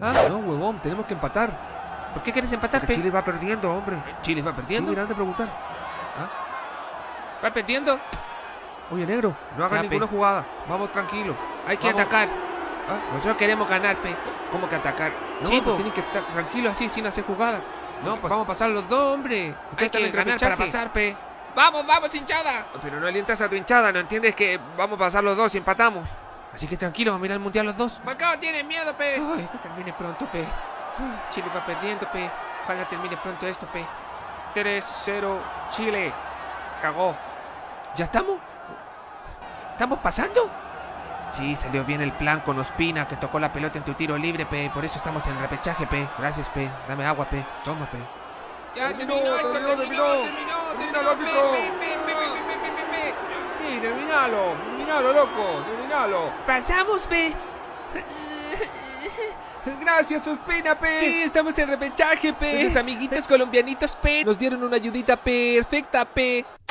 ¿Ah? No, huevón, tenemos que empatar. ¿Por qué quieres empatar, Porque pe? Chile va perdiendo, hombre. ¿Chile va perdiendo? Sí, mirá, de preguntar. ¿Ah? ¿Va perdiendo? Oye, negro, no hagas Ya, ninguna pe. jugada. Vamos tranquilo. Hay que Vamos. atacar. ¿Ah? Nosotros queremos ganar, pe. ¿Cómo que atacar? No, Sí, pues po. tienen que estar tranquilos así, sin hacer jugadas. No, pues Vamos a pasar los dos, hombre. hay Ustedes están que en ganar para repechaje. pasar, pe. ¡Vamos, vamos, hinchada! Pero no alientas a tu hinchada, ¿no entiendes que vamos a pasar los dos y empatamos? Así que tranquilo, vamos a ir al mundial los dos. Falcao tiene miedo, pe. Ay, Que termine pronto, pe. Chile va perdiendo, pe. Ojalá termine pronto esto, pe. 3-0 Chile. Cagó. ¿Ya estamos? ¿Estamos pasando? Sí, salió bien el plan con Ospina, que tocó la pelota en tu tiro libre, pe. Por eso estamos en el repechaje, pe. Gracias, pe. Dame agua, pe. Toma, pe. Ya Terminó el árbitro. Sí, terminalo, loco, terminalo. ¡Pasamos, pe! Gracias, Ospina, pe. Sí, estamos en repechaje, pe. Esos amiguitos colombianitos, pe. Nos dieron una ayudita perfecta, pe.